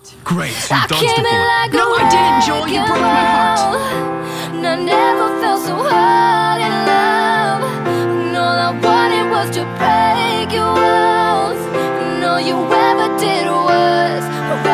Great, you I dodged a came in bullet. like No, a I didn't, Joel. You broke my heart. and I never felt so hard in love. And all I wanted was to break your walls. And all you ever did was